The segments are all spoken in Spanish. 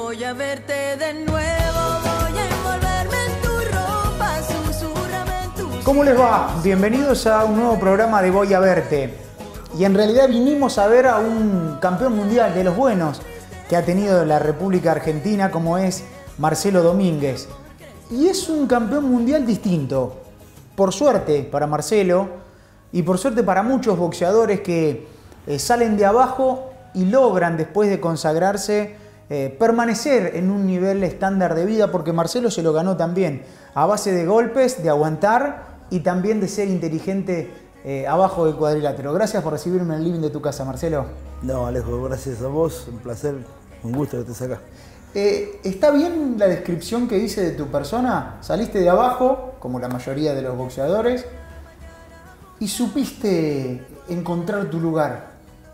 Voy a verte de nuevo, voy a envolverme en tu ropa, susurrame en tu... ¿Cómo les va? Bienvenidos a un nuevo programa de Voy a verte. Y en realidad vinimos a ver a un campeón mundial de los buenos que ha tenido la República Argentina, como es Marcelo Domínguez. Y es un campeón mundial distinto. Por suerte para Marcelo y por suerte para muchos boxeadores que salen de abajo y logran, después de consagrarse, permanecer en un nivel estándar de vida, porque Marcelo se lo ganó también a base de golpes, de aguantar y también de ser inteligente abajo del cuadrilátero. Gracias por recibirme en el living de tu casa, Marcelo. No, Alejo, gracias a vos, un placer, un gusto que estés acá. ¿Está bien la descripción que hice de tu persona? Saliste de abajo, como la mayoría de los boxeadores, y supiste encontrar tu lugar.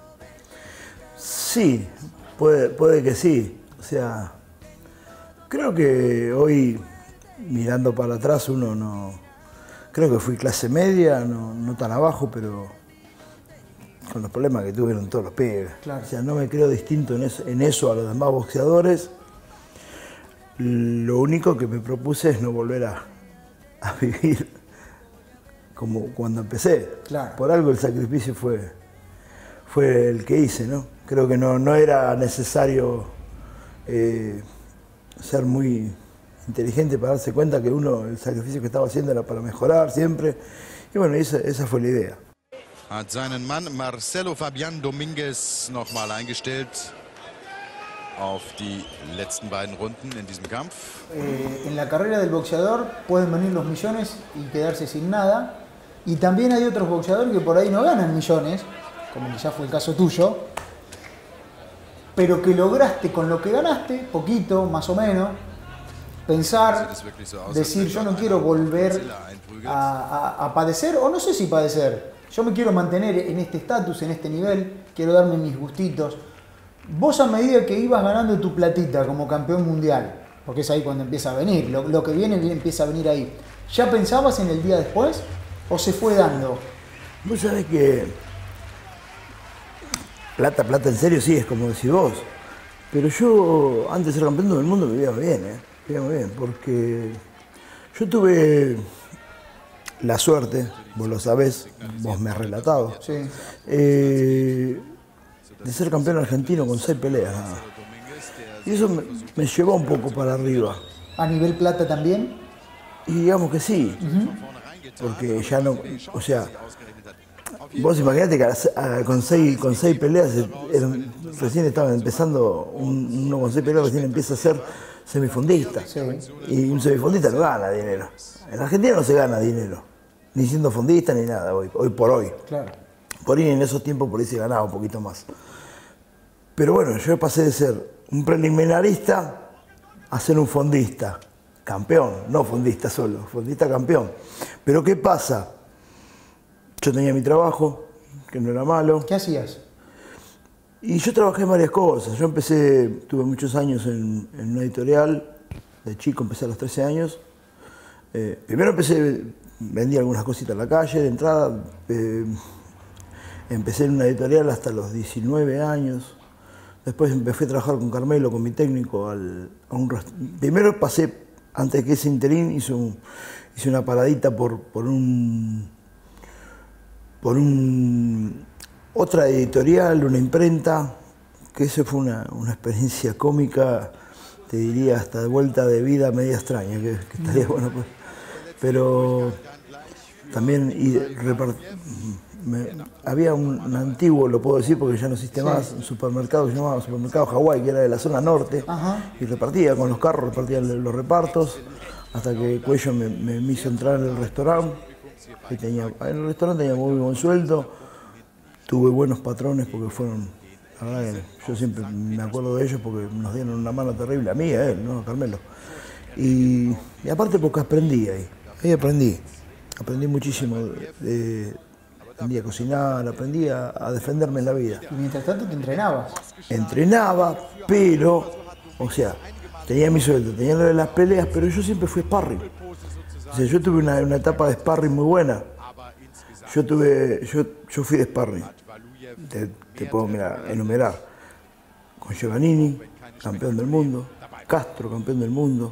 Sí, puede que sí. O sea, creo que hoy, mirando para atrás, uno no... Creo que fui clase media, no tan abajo, pero con los problemas que tuvieron todos los pibes. Claro. O sea, no me creo distinto en eso a los demás boxeadores. Lo único que me propuse es no volver a vivir como cuando empecé. Claro. Por algo el sacrificio fue el que hice, ¿no? Creo que no era necesario ser muy inteligente para darse cuenta que el sacrificio que estaba haciendo era para mejorar siempre. Y bueno, esa fue la idea. Hat seinen Mann Marcelo Fabián Domínguez nochmal eingestellt auf die letzten beiden Runden in diesem Kampf. En la carrera del boxeador pueden venir los millones y quedarse sin nada. Y también hay otros boxeadores que por ahí no ganan millones, como quizás fue el caso tuyo, pero que lograste con lo que ganaste, poquito, más o menos, pensar, decir, yo no quiero volver a padecer, o no sé si padecer, yo me quiero mantener en este estatus, en este nivel, quiero darme mis gustitos. Vos, a medida que ibas ganando tu platita como campeón mundial, porque es ahí cuando empieza a venir, lo que viene empieza a venir ahí, ¿ya pensabas en el día después o se fue dando? Vos sabés que plata en serio sí, es como decís vos, pero yo antes de ser campeón del mundo me vivía muy bien, porque yo tuve la suerte, vos lo sabés, vos me has relatado, Sí. De ser campeón argentino con 6 peleas nada más. Y eso me llevó un poco para arriba. ¿A nivel plata también? Y digamos que sí, porque ya no, o sea, vos imaginate que con seis peleas recién estaban empezando, uno con 6 peleas recién empieza a ser semifundista. Sí. Y un semifundista no gana dinero. En Argentina no se gana dinero, ni siendo fundista ni nada, hoy por hoy. Claro. Por ahí en esos tiempos por ahí se ganaba un poquito más. Pero bueno, yo pasé de ser un preliminarista a ser un fondista. Campeón, no fondista solo, fondista campeón. Pero ¿qué pasa? Yo tenía mi trabajo, que no era malo. ¿Qué hacías? Y yo trabajé en varias cosas. Yo tuve muchos años en una editorial. De chico empecé a los 13 años. Primero vendí algunas cositas en la calle, de entrada. Empecé en una editorial hasta los 19 años. Después me fui a trabajar con Carmelo, con mi técnico, primero pasé, antes que ese interín, hice una paradita por otra editorial, una imprenta, que eso fue una experiencia cómica, te diría hasta de vuelta de vida media extraña, que estaría bueno, pues. Pero también había un antiguo, lo puedo decir porque ya no existe más, un supermercado que se llamaba Supermercado Hawái, que era de la zona norte. Ajá. Y repartía con los carros, repartía los repartos, hasta que Cuello me hizo entrar en el restaurante. En el restaurante tenía muy buen sueldo, tuve buenos patrones porque fueron, la verdad que yo siempre me acuerdo de ellos porque nos dieron una mano terrible, a mí, a él, ¿no? A Carmelo. Y aparte porque aprendí ahí aprendí muchísimo, aprendí a cocinar, aprendí a defenderme en la vida. Y mientras tanto te entrenabas. Entrenaba, pero, o sea, tenía mi sueldo, tenía lo de las peleas, pero yo siempre fui sparring. O sea, yo tuve una etapa de sparring muy buena. Yo fui de sparring. Te puedo enumerar. Con Giovannini, campeón del mundo. Castro, campeón del mundo.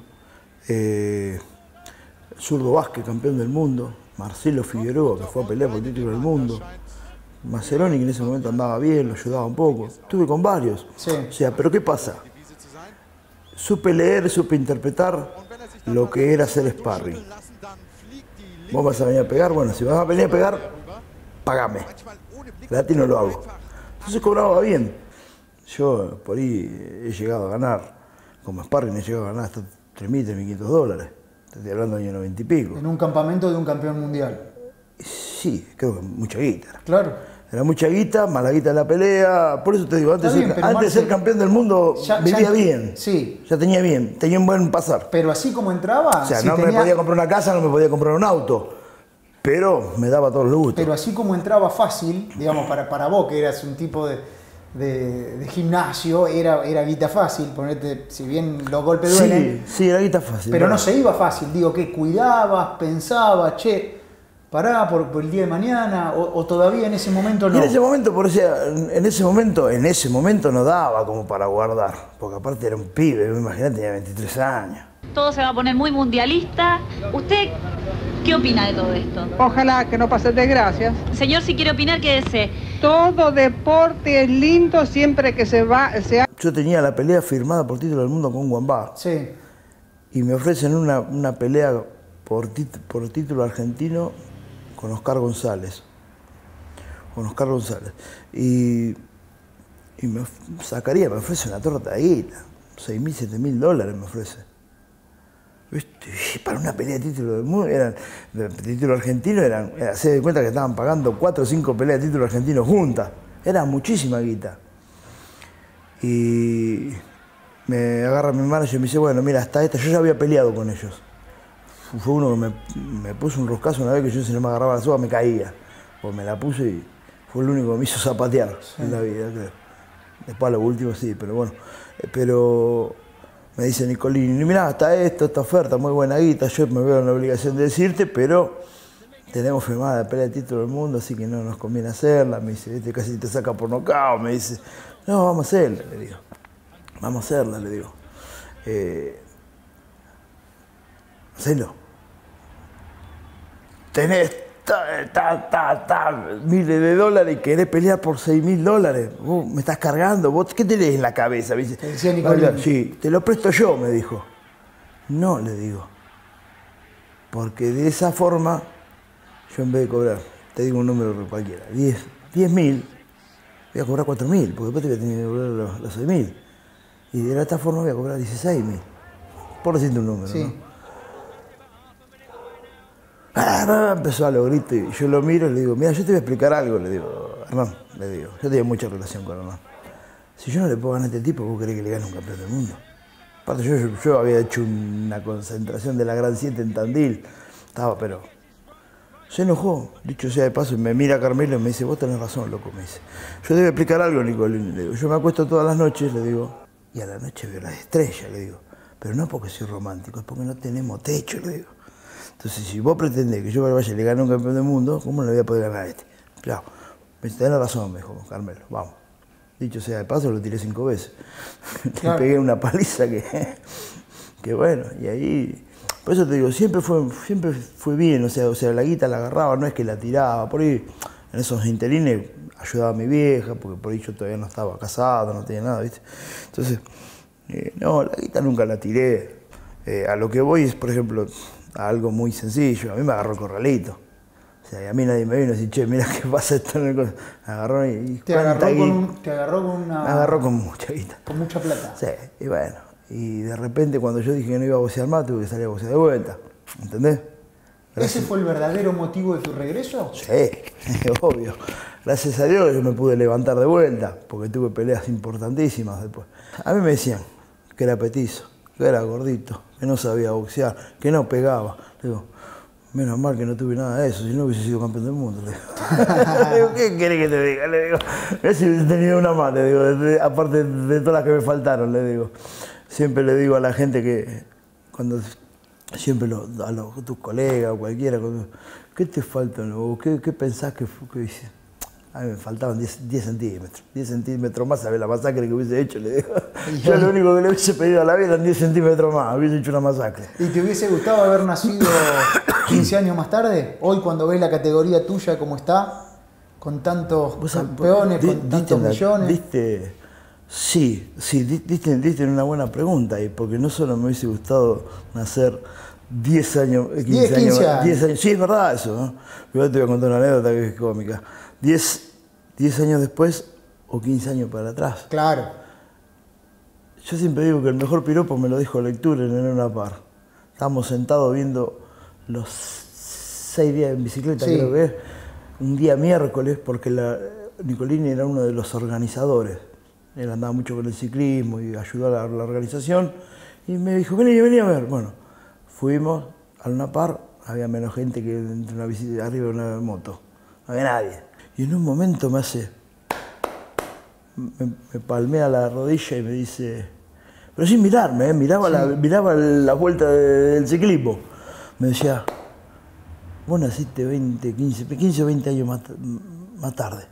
Zurdo Vázquez, campeón del mundo. Marcelo Figueroa, que fue a pelear por el título del mundo. Maceroni, que en ese momento andaba bien, lo ayudaba un poco. Estuve con varios. Sí. O sea, pero ¿qué pasa? Supe leer, supe interpretar lo que era hacer sparring. Vos vas a venir a pegar, bueno, si vas a venir a pegar, pagame. Gratis no lo hago. Entonces cobraba bien. Yo por ahí he llegado a ganar, como sparring he llegado a ganar hasta 3.000, 3.500 dólares. Estoy hablando del año 90 y pico. En un campamento de un campeón mundial. Sí, creo que mucha guita. Claro. Era mucha guita, mala guita en la pelea. Por eso te digo, antes, Está bien, antes de ser campeón del mundo vivía bien. Sí. Ya tenía bien, tenía un buen pasar. Pero así como entraba... O sea, si no me podía comprar una casa, no me podía comprar un auto. Pero me daba todos los gustos. Pero así como entraba fácil, digamos, para vos, que eras un tipo de gimnasio, era guita fácil, ponerte, si bien los golpes duelen. Sí, era guita fácil. Pero no se iba fácil, digo, que cuidabas, pensabas, che, pará por el día de mañana, o todavía en ese momento no. Y en ese momento, en ese momento no daba como para guardar, porque aparte era un pibe, imagínate, tenía 23 años. Todo se va a poner muy mundialista. ¿Usted qué opina de todo esto? Ojalá que no pasen desgracias. Señor, si quiere opinar, quédese. Todo deporte es lindo siempre que se Yo tenía la pelea firmada por título del mundo con Guambá. Sí. Y me ofrecen una pelea por título argentino con Oscar González. Y me ofrece una torta de guita. 6.000, 7.000 dólares me ofrece. ¿Viste? Para una pelea de título del mundo, de título argentino, se de cuenta que estaban pagando 4 o 5 peleas de título argentino juntas. Era muchísima guita. Y me agarra mi manager y me dice, bueno, mira, hasta esta, yo ya había peleado con ellos. Fue uno que me puso un roscazo una vez que yo, si no me agarraba la soga, me caía. Pues me la puse y fue el único que me hizo zapatear en la vida, creo. Después a lo último sí, pero bueno. Pero me dice Nicolini, mirá, esta oferta, muy buena guita, yo me veo en la obligación de decirte, pero tenemos firmada la pelea de título del mundo, así que no nos conviene hacerla. Me dice, este casi te saca por nocaut. Me dice, no, vamos a hacerla, le digo. Vamos a hacerla, le digo. Hacelo. Tenés miles de dólares y querés pelear por 6.000 dólares. Vos me estás cargando. ¿Vos qué tenés en la cabeza? Me dice, Te decía Nicolini. Sí, te lo presto yo, me dijo. No, le digo. Porque de esa forma, yo en vez de cobrar, te digo un número cualquiera, 10.000, voy a cobrar 4.000, porque después te voy a tener que cobrar los 6.000. Y de esta forma voy a cobrar 16.000. Por decirte un número, Sí. ¿no? Empezó a los gritos y yo lo miro y le digo, mira, yo te voy a explicar algo, le digo, Hernán, le digo, yo tenía mucha relación con Hernán. Si yo no le puedo ganar a este tipo, ¿vos querés que le gane un campeón del mundo? Aparte yo había hecho una concentración de la Gran 7 en Tandil, pero se enojó, dicho sea de paso, y me mira Carmelo y me dice, vos tenés razón, loco, me dice. Yo te voy a explicar algo, Nicolini, le digo, yo me acuesto todas las noches, le digo, y a la noche veo las estrellas, le digo, pero no porque soy romántico, es porque no tenemos techo, le digo. Entonces, si vos pretendés que yo vaya y le gane un campeón del mundo, ¿cómo le voy a poder ganar a este? Claro, me dice, tenés razón, me dijo Carmelo, vamos. Dicho sea de paso, lo tiré 5 veces. Claro. Le pegué una paliza que bueno, y ahí... Por eso te digo, siempre fue bien, o sea, la guita la agarraba, no es que la tiraba. Por ahí, en esos interines, ayudaba a mi vieja, porque por ahí yo todavía no estaba casado, no tenía nada, ¿viste? Entonces, no, la guita nunca la tiré. A lo que voy es, por ejemplo, a algo muy sencillo. A mí me agarró el corralito. O sea, y a mí nadie me vino a decir, che, mira qué pasa esto en el corralito. Me agarró y... Te agarró con una... Me agarró con mucha guita. Con mucha plata. Sí, y bueno. Y de repente cuando yo dije que no iba a boxear más, tuve que salir a boxear de vuelta. ¿Entendés? ¿Ese fue el verdadero motivo de tu regreso? Sí, obvio. Gracias a Dios yo me pude levantar de vuelta, porque tuve peleas importantísimas después. A mí me decían que era petizo, que era gordito, que no sabía boxear, que no pegaba. Le digo, menos mal que no tuve nada de eso, si no hubiese sido campeón del mundo. Le digo, ¿qué querés que te diga? Le digo, si hubiese tenido una más, le digo, aparte de todas las que me faltaron, le digo. Siempre le digo a la gente que, cuando siempre tus colegas o cualquiera, ¿qué te falta? ¿O qué pensás que hice? A mí me faltaban 10 centímetros. 10 centímetros más, ¿sabes la masacre que hubiese hecho? Le digo. Yo lo único que le hubiese pedido a la vida eran 10 centímetros más, hubiese hecho una masacre. ¿Y te hubiese gustado haber nacido 15 años más tarde? Hoy cuando ves la categoría tuya como está, con tantos campeones, con tantos millones. Sí, diste una buena pregunta, porque no solo me hubiese gustado nacer 10 años, 15 años. Sí, es verdad eso, ¿no? Yo te voy a contar una anécdota que es cómica. 10 años después o 15 años para atrás. Claro. Yo siempre digo que el mejor piropo me lo dijo Lecture en el Luna Park. Estábamos sentados viendo los 6 días en bicicleta, sí. Creo que es. Un día miércoles, porque Nicolini era uno de los organizadores. Él andaba mucho con el ciclismo y ayudó a la organización. Y me dijo, vení a ver. Bueno, fuimos al Luna Park, había menos gente que entre una bicicleta arriba de una moto. No había nadie. Y en un momento me palmea la rodilla y me dice, pero sin mirarme, miraba la vuelta del ciclismo. Me decía, vos naciste 15 o 20 años más tarde.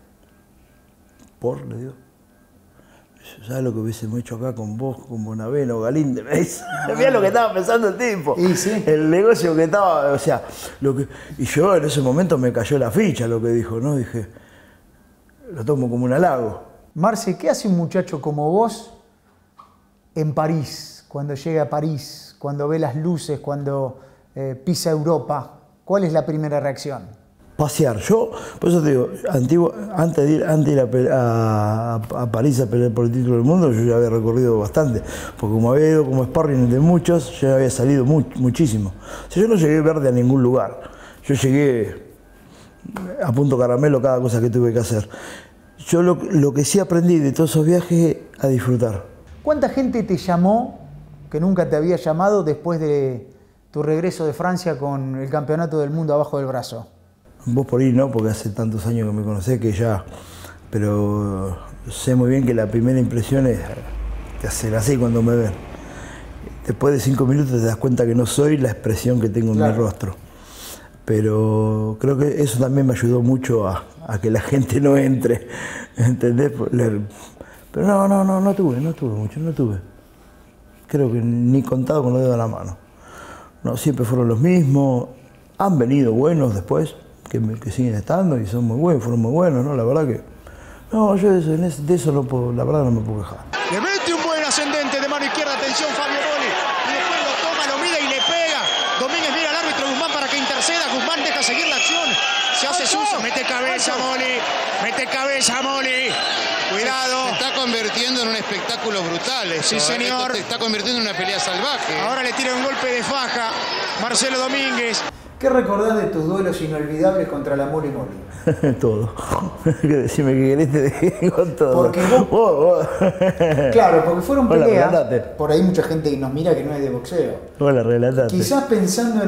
Le digo. ¿Sabes lo que hubiésemos hecho acá con vos, con Bonaveno, Galíndez? Me dice, mirá lo que estaba pensando el tipo. Y sí. El negocio que estaba, o sea, y yo en ese momento me cayó la ficha lo que dijo, ¿no? Dije, lo tomo como un halago. Marce, ¿qué hace un muchacho como vos en París, cuando llega a París, cuando ve las luces, cuando pisa Europa? ¿Cuál es la primera reacción? Pasear. Yo, por eso te digo, antes de ir a París a pelear por el título del mundo, yo ya había recorrido bastante, porque como había ido como sparring de muchos, yo ya había salido muchísimo. O sea, yo no llegué verde a ningún lugar. Yo llegué a punto caramelo cada cosa que tuve que hacer. Yo lo que sí aprendí de todos esos viajes es a disfrutar. ¿Cuánta gente te llamó que nunca te había llamado después de tu regreso de Francia con el campeonato del mundo abajo del brazo? Vos por ahí no, porque hace tantos años que me conocés que ya... Pero sé muy bien que la primera impresión es que hacer así cuando me ven. Después de 5 minutos te das cuenta que no soy la expresión que tengo en mi rostro. Pero creo que eso también me ayudó mucho a que la gente no entre, ¿entendés? Pero no tuve mucho, no tuve. Creo que ni contado con los dedos de la mano. No, siempre fueron los mismos. Han venido buenos después, que siguen estando y son muy buenos, fueron muy buenos, ¿no? La verdad que... No, yo de eso no puedo, la verdad no me puedo quejar. Le mete un buen ascendente de mano izquierda, atención Fabio Moli. Y después lo toma, lo mira y le pega. Domínguez mira al árbitro Guzmán para que interceda. Guzmán deja seguir la acción. Se hace sucio. Mete cabeza Moli. Mete cabeza Moli. Cuidado. Se está convirtiendo en un espectáculo brutal. Sí, señor. Esto se está convirtiendo en una pelea salvaje. Ahora le tira un golpe de faja Marcelo Domínguez. ¿Qué recordás de tus duelos inolvidables contra la Mole Moli? Todo. Decime que querés, te digo todo. Porque vos... Claro, porque fueron peleas. Relatate. Por ahí mucha gente que nos mira que no es de boxeo. Hola, relatate. Quizás pensando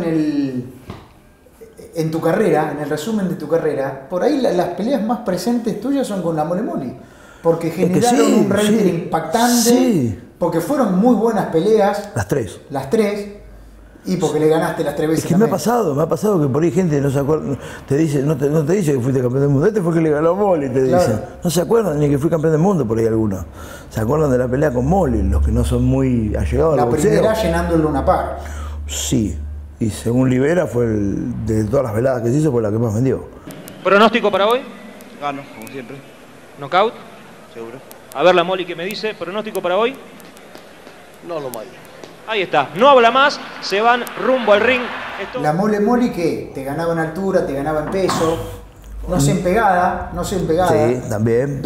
en tu carrera, en el resumen de tu carrera, por ahí las peleas más presentes tuyas son con la Mole Moli. Porque generaron un rating impactante. Sí. Porque fueron muy buenas peleas. Las tres. Las tres. Y porque le ganaste las 3 veces. Es que me ha pasado que por ahí gente no se acuerda, te dice, no te dice que fuiste campeón del mundo, este fue que le ganó a Moli, te dicen. No se acuerdan ni que fui campeón del mundo por ahí algunos. Se acuerdan de la pelea con Moli, los que no son muy allegados al boxeo. La primera llenando el Luna Park. Sí, y según Libera fue de todas las veladas que se hizo fue la que más vendió. ¿Pronóstico para hoy? Gano, como siempre. ¿Knockout? Seguro. A ver la Moli que me dice, ¿pronóstico para hoy? No lo mayo. Ahí está, no habla más, se van rumbo al ring. La Mole Moli que te ganaba en altura, te ganaba en peso, no sé en pegada. Sí, también.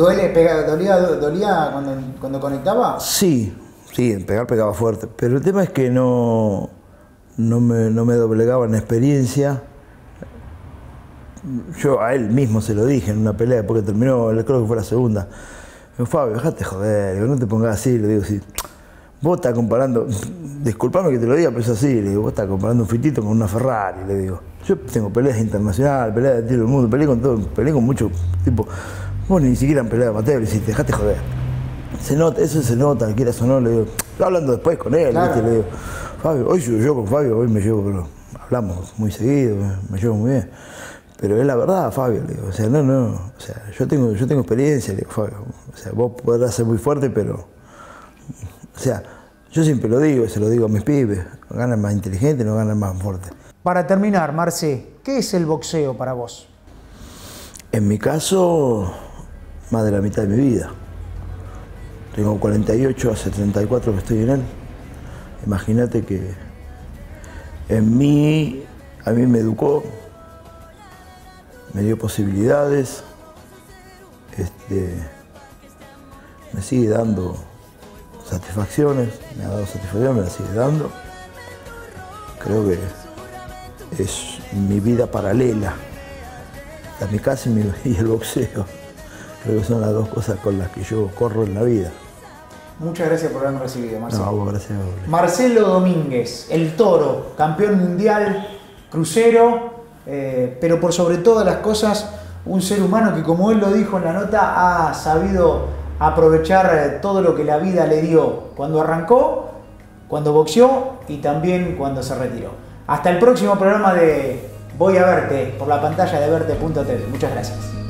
¿Dolía cuando conectaba? Sí, en pegar pegaba fuerte, pero el tema es que no me doblegaba en experiencia. Yo a él mismo se lo dije en una pelea, porque terminó, creo que fue la segunda. Me dijo, Fabio, dejate joder, no te pongas así, le digo, sí. Vos estás comparando, disculpame que te lo diga, pero es así, le digo, vos estás comparando un Fitito con una Ferrari, le digo. Yo tengo peleas internacionales, peleas de tiro del mundo, peleé con todo, peleé con mucho tipo. Vos ni siquiera en pelea de amateur, le decís, dejate joder. Se nota, eso se nota, quieras o no, le digo. Hablando después con él, claro. ¿Viste? Le digo, Fabio, hoy yo con Fabio, hoy me llevo, pero hablamos muy seguido, me llevo muy bien. Pero es la verdad, Fabio, le digo. O sea, no. O sea, yo tengo experiencia, le digo, Fabio. O sea, vos podrás ser muy fuerte, pero... O sea, yo siempre lo digo, se lo digo a mis pibes. Ganan más inteligente, no ganan más fuerte. Para terminar, Marce, ¿qué es el boxeo para vos? En mi caso, más de la mitad de mi vida. Tengo 48, hace 34 que estoy en él. Imagínate que a mí me educó, me dio posibilidades, me sigue dando satisfacciones, me ha dado satisfacciones, me la sigue dando. Creo que es mi vida paralela, mi casa y el boxeo. Creo que son las dos cosas con las que yo corro en la vida. Muchas gracias por haberme recibido, Marcelo. No, gracias a vos. Marcelo Domínguez, el Toro, campeón mundial, crucero, pero por sobre todas las cosas, un ser humano que, como él lo dijo en la nota, ha sabido aprovechar todo lo que la vida le dio cuando arrancó, cuando boxeó y también cuando se retiró. Hasta el próximo programa de Voy a Verte por la pantalla de Verte.tv. Muchas gracias.